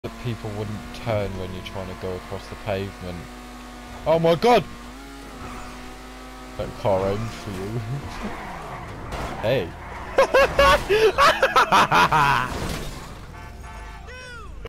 that people wouldn't turn when you're trying to go across the pavement. Oh my god! That car aimed for you. Hey.